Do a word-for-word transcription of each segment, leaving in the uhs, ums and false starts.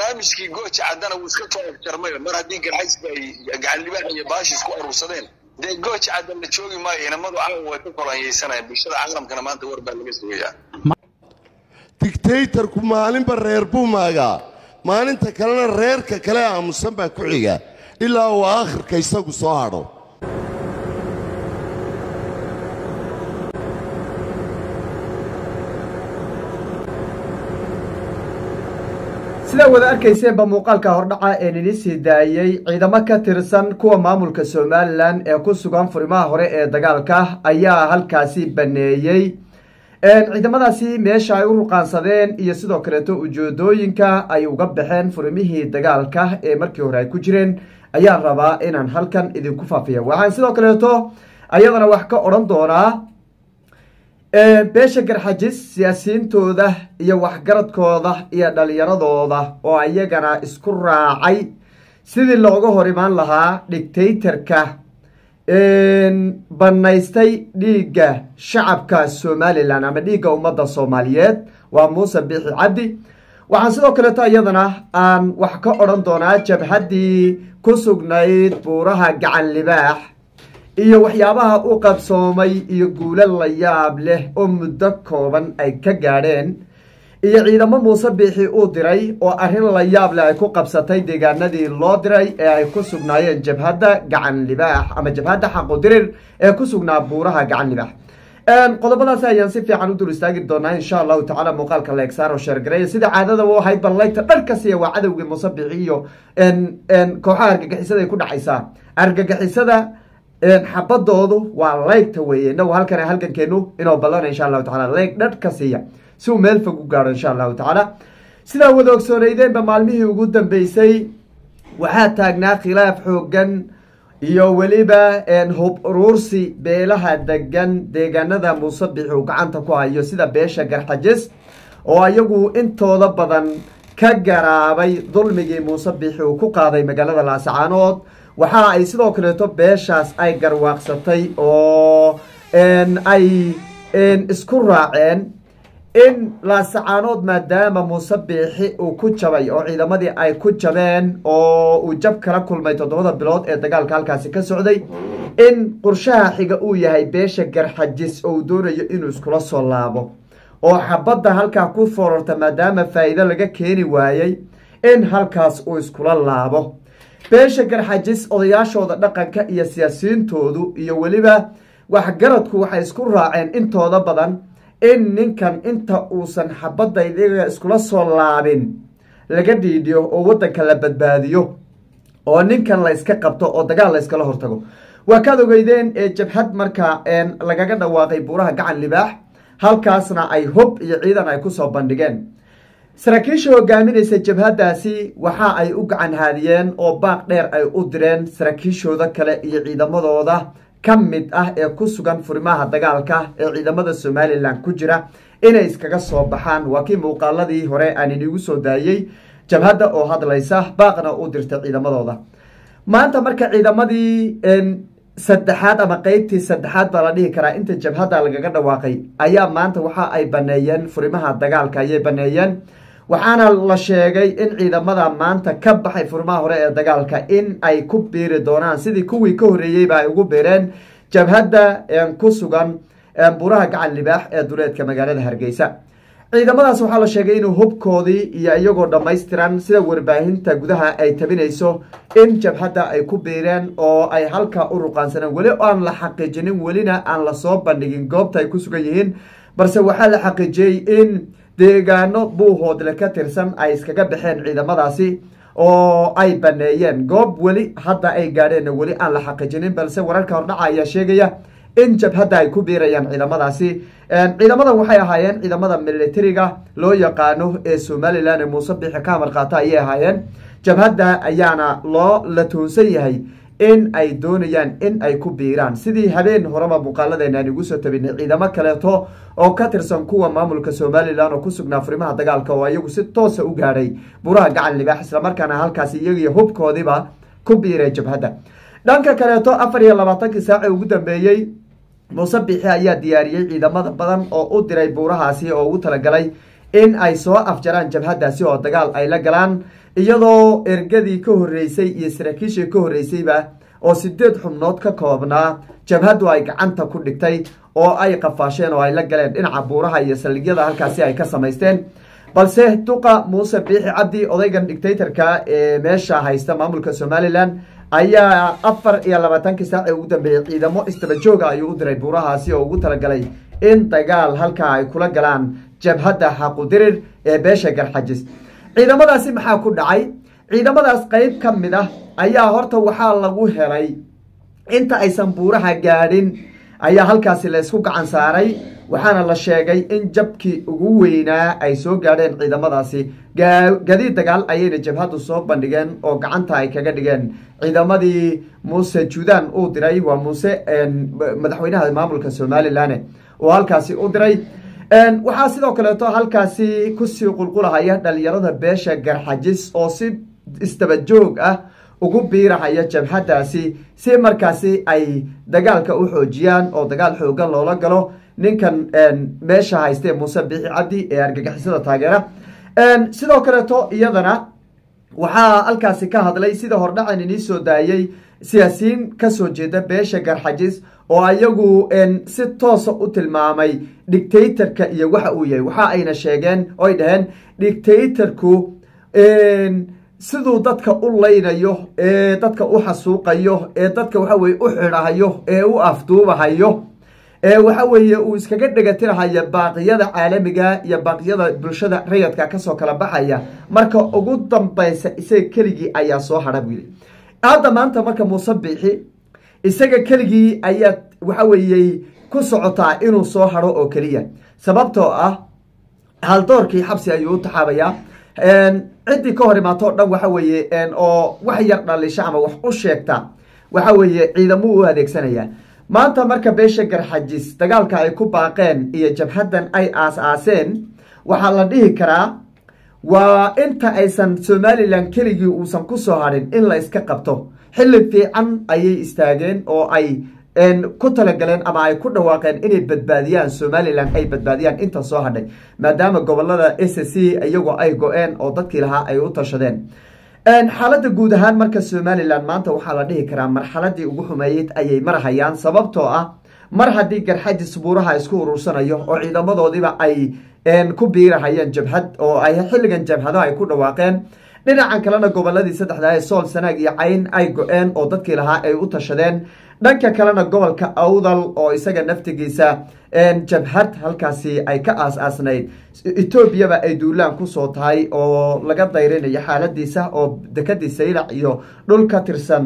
barnaamijkii gooja caddana wuu iska soo jarmay mar haddii garxays bay gacan libaax iyo baash isku urursadeen dee gooja caddan la joogi maayo inamadu caawa way ka kolanyaysanayaan bulshada caalamkana maanta war baa laga sugayaa dictatorku maalinba reer buu maagaa maalinta kalena reerka kale aamusan baa ku xiga ilaa uu aakhirka isagu soo hadho sida wada arkayseenba muuqaalka hordhaca ee nini sii daayay ciidamo ka tirsan kuwa maamulka Somaliland ee ku sugan furimaha hore ee dagaalka ayaa halkaasi baneeyay ciidamadaasi meesha ay u ruqaansadeen iyo sidoo kale to ujeedooyinka ay uga baxeen furimihii dagaalka ee markii hore ay ku jireen ayaa rabaa inaan halkan idinku faafiyo waxaan sidoo kale to ayadana wax ka oran doonaa beesha garxajis siyaasiyiintooda iyo waxgaradkooda iyo dhalinyaradooda oo ayagana isku raacay sidii looga hor imaan lahaa dictatorka banaystay dhiigga shacabka Somaliland ama dhiigga ummadda Soomaaliyeed waa Muuse Biixi Cabdi waxaan sidoo kale ta iyadana aan wax ka oran doonaa jabhadii ku sugnayd buuraha gacan libaax iyo waxyaabaha u qabsoomay iyo guulo la yaab leh oo muddo kooban ay ka gaadheen iyo ciidamo Muuse Biixi uu diray oo arrin la yaab leh ay ku qabsatay deegaanadii loo diray ee ay ku sugnaayeen jabhadda gacan libaax ama jabhadda xaq u dirir ee ku sugnaa buuraha gacan libaax een qodobadaas ayaan si fiican u dul istaagi doonaa insha Allah ta'ala muuqaalka la exaaro share gareey sida caadada oo ahayd ballayta dharka si waa cadawga Muuse Biixi iyo een een kooxaha argagixisada ay ku dhacaysaa argagixisada een xabadoodu waa leegta weeye inagu halkan halkankeenu inoo ballan insha Allah ta'ala leeg dharka siiya si uu meel fog u gaaro insha Allah ta'ala sida wada ogsoonayeen ba maalmihii ugu dambeysay waxa taagnaa khilaaf xoogan iyo waliba een hub urursi beelaha degan deegaanada Muuse Biixi uu gacanta ku hayo sida beesha garxajis oo ayagu intooda badan ka garaabay dulmigii Muuse Biixi uu ku qaaday magaalada Laascaanood waxa ay sidoo kale to beeshaas ay garwaaqsatay oo een ay een isku raaceen in Laascaanood maadaama Muuse Biixi uu ku jabay oo ciidamadii ay ku jabeen oo uu jab kala kulmay toddobada bilood ee dagaalka halkaasi ka socday in qorshaha xiga uu yahay beesha garxajis oo doonayo inuu iskula soo laabo oo xabadda halka ku foorarta maadaama faa'iido laga keeni waayay in halkaas uu iskula laabo beesha garxajis odayaashooda dhaqanka iyo siyaasiyiintoodu iyo waliba waxgaradku waxay isku raaceen intooda badan in ninkan inta uusan xabadda iyaga iskula soo laabin laga dhiidiyo oo wadanka la badbaadiyo oo ninkan la iska qabto oo dagaal la iskala hortago waa ka ogeydeen ee jabhad marka een lagaga dhawaaqay buuraha gacan libaax halkaasna ay hub iyo ciidan ay ku soo bandhigeen saraakiisha hogaaminaysa jabhadaasi waxa ay u gacan haadiyeen oo baaq dheer ay u direen saraakiishooda kale iyo ciidamadooda ka mid ah ee ku sugan furimaha dagaalka ee ciidamada Somaliland ku jira inay iskaga soo baxaan waa kii muuqaaladii hore aan idinku soo daayay jabhadda oo hadlaysa baaqna u dirtay ciidamadooda maanta marka ciidamadii een saddexaad ama qaybtii saddexaad baa la dhihi karaa inta jabhadda lagaga dhawaaqay ayaa maanta waxa ay baneeyeen furimaha dagaalka ayay baneeyeen waxaana la sheegay in ciidamada maanta ka baxay furmaha hore ee dagaalka in ay ku biiri doonaan sidii kuwii ka horeeyay ba ay ugu beereen jabhadda ee ku sugan buuraha gacan libaax ee duleedka magaalada Hargeysa ciidamadaas waxaa la sheegay inuu hubkoodii iyo iyagoo dhammaystiran sida warbaahinta gudaha ay tabinayso in jabhadda ay ku biireen oo ay halka u ruqaansaneen wali aan la xaqiijinin walina aan la soo bandhigin goobta ay ku sugan yihiin balse waxaa la xaqiijiyay in deegaano buuhoodle ka tirsan ay iskaga baxeen ciidamadaasi oo ay baneeyeen goob wali hadda ay gaadheen wali aan la xaqiijinin balse wararka hordhaca ayaa sheegaya in jabhadda ay ku biirayaan ciidamadaasi ciidamadan waxay ahaayeen ciidamada militariga loo yaqaano ee Somaliland ee Muuse Biixi ka marqaata ayay ahaayeen jabhadda ayaana loo la toonsan yahay in ay doonayaan in ay ku biiraan sidii habeen horeba muuqaaladeena ugu soo tabinay ciidamo kaleeto oo ka tirsan kuwa maamulka Somaliland oo ku sugnaa furimaha dagaalka oo ayagu si toos ah u gaaray buuraha gacan libaax isla markaana halkaas iyaga hubkoodiba ku biiray jabhadda dhanka kaleeto afar iyo labaatan saac ugu dambeeyay Muuse Biixi ayaa diyaariyay ciidamada badan oo u diray buurahaasi oo ugu talagalay in ay soo afjaraan jabhadaasi oo dagaal ay la galaan iyadoo ergadii ka horreysay iyo saraakiishii ka horreysayba oo sideed xubnood ka koobnaa jabhadu ay gacanta ku dhigtay oo ay qafaasheen oo ay la galeen dhinaca buuraha iyo saldhigyada halkaasi ay ka samaysteen balse duqa muuse biixi cabdi odaygan dictatorka ee meesha haysta maamulka somalilan ayaa afar iyo labaatankii saac ee ugu dambeeyey ciidamo istaba jooga ayuu u diray buurahaasi oo ugu talagalay in dagaal halkaa ay kula galaan jabhadda xaqudirir ee beesha garxajis ciidamadaasi maxaa ku dhacay ciidamadaas qayb ka mid ah ayaa horta waxaa lagu helay inta aysan buuraha gaadhin ayaa halkaasi la isku gacan saaray waxaana la sheegay in jabkii ugu weynaa ay soo gaadheen ciidamadaasi gadiid dagaal ayayna jabhadu soo bandhigeen oo gacanta ay kaga dhigeen ciidamadii muuse juudaan uu diray waa muuse madaxweynaha maamulka somalilan oo halkaasi u diray waxaa sidoo kaleeto halkaasi kusii qulqulahaya dhalinyarada beesha garxajis oo si istaba joog ah ugu biirahaya jabhadaasi si markaasi ay dagaalka u xoojiyaan oo dagaal xoogan loola galo ninkan meesha haystee muuse biixi cabdi ee argagixisada taageera sidoo kaleeto iyadana waxaa halkaasi ka hadlay sida hordhacan inii soo daayey siyaasiyiin kasoo jeeda beesha garxajis oo ayagu si toosa u tilmaamay dictatorka iyo waxa uu yahay waxa ayna sheegeen oy dhaheen dictatorku siduu dadka u laynayo ee dadka u xasuuqayo ee dadka waxa weye u xidhahayo ee u afduubahayo ee waxa weeye uu iskaga dhegatirahayo baaqiyada caalamiga iyo baaqiyada bulshada rayadka kasoo kala baxaya marka ugu dambaysa isaga keligii ayaa soo hadha buu yidhi hadda maanta marka muuse biixi isaga keligii ayaa waxa weeye ku socotaa inuu soo hadho oo keliya sababtoo ah haldoorkii xabsi ayuu u taxaabayaa ciddii ka hor imaatoo dhan waxa weeye oo wax yar dhalisha ama wax u sheegta waxa weeye ciidamuu u adeegsanaya maanta marka beesha garxajis dagaalka ay ku baaqeen iyo jabhaddan ay aas-aaseen waxaa la dhihi karaa waa inta aysan somalilan keligii uusan ku soo hadhin in la iska qabto xilli fiican ayay istaageen oo ay ku talagaleen ama ay ku dhawaaqeen inay badbaadiyaan somalilan ay badbaadiyaan inta soo hadhay maadaama gobolada s c iyagoo ay go-een oo dadkii lahaa ay u tashadeen xaaladda guud ahaan marka somalilan maanta waxaa la dhihi karaa marxaladii ugu xumeeyeyd ayay marhayaan sababtoo ah mar haddii garxajis buuraha isku urursanayo oo ciidamadoodiiba ay ku biirahayeen jabhad oo ay xilligan jabhado ay ku dhawaaqeen dhinacan kalena goboladii saddexda ee sool sanaag iyo cayn ay go-een oo dadkii lahaa ay u tashadeen dhanka kalena gobolka awdal oo isaga naftigiisa jabhad halkaasi ay ka aas-aasnayd etoobiyaba ay duulaan kusoo tahay oo laga dayrinayo xaaladiisa oo dekadii saylac iyo dhul ka tirsan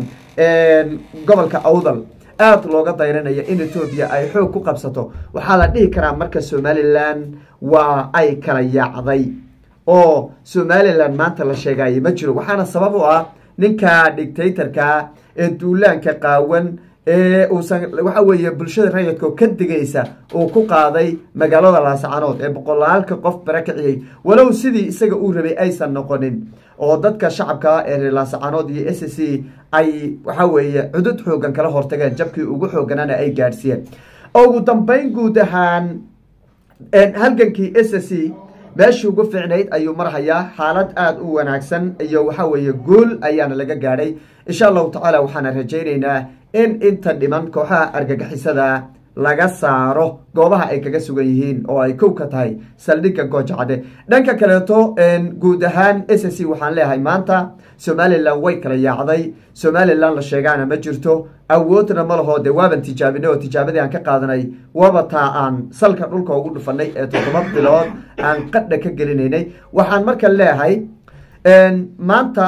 gobolka awdal aada looga dayrinayo in etoobiya ay xoog ku qabsato waxaa la dhihi karaa marka somalilan waa ay kala yaacday oo somalilan maanta la sheegaayo ma jiro waxaana sabab u ah ninka dictatorka ee duulaanka qaawan ee uusan waxa weeye bulshada rayidka ka digaysa uu ku qaaday magaalada laasacanood ee boqolaalka qof barakiciyey walow sidii isaga uu rabay aysan noqonin oo dadka shacabka ee laasacanood iyo s c ay waxa weeye cudud xoogan kala hortageen jabkii ugu xooganana ay gaadhsiiyeen ugu dambeyn guud ahaan halgankii s c meeshii ugu fiicnayd ayuu marhayaa xaalad aada u wanaagsan iyo waxa weeye guul ayaana laga gaadhay insha allahu tacaala waxaana rajaynaynaa in inta dhiman kooxaha argagixisada laga saaro goobaha ay kaga sugan yihiin oo ay kow ka tahay saldhigga goojacade dhanka kaleeto guud ahaan s c waxaan leeyahay maanta somalilan way kala yaacday somalilan la sheegaana ma jirto awoodna ma laho dee waaban tijaabinay oo tijaabadii aan ka qaadanay waaba taa aan salka dhulka ugu dhufanay ee toddoba bilood aan qadha ka gelinaynay waxaan marka leeyahay maanta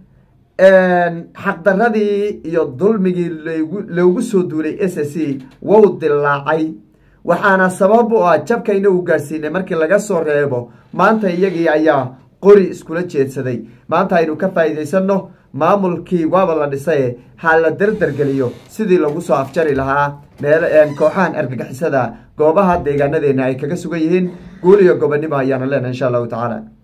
xaqdaradii iyo dulmigii loogu soo duulay s c wou dilaacay waxaana sabab u ah jabkayna uu gaadhsiinay markii laga soo reebo maanta iyagii ayaa qori iskula jeedsaday maanta aynu ka faa'iidaysanno maamulkii waaba la dhisaye ha la dardargeliyo sidii lagu soo afjari lahaa meel kooxahan argagixisada goobaha deegaanadeena ay kaga sugan yihiin guul iyo gobonimo ayaana leenahay insha allahu tacaala